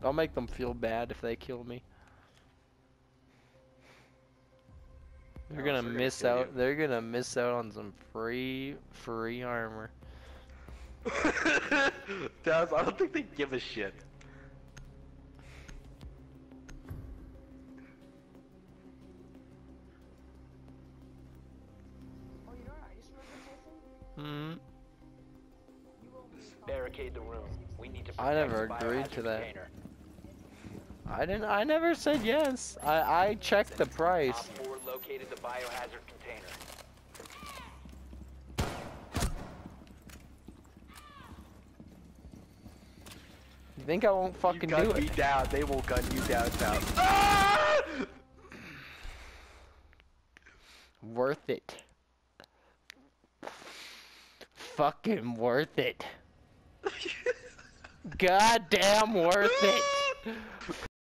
I'll make them feel bad if they kill me. They're gonna miss out. They're gonna miss out on some free armor. Daz, I don't think they give a shit. Oh, you know what? I just remembered something. Barricade the room. We need to I never protect the agreed to biohazard that. container. I never said yes. I checked the price. Op 4 located the biohazard container. You think I won't fucking do You gun it? me down, they will gun you down. Worth it. Fucking worth it. Goddamn worth it.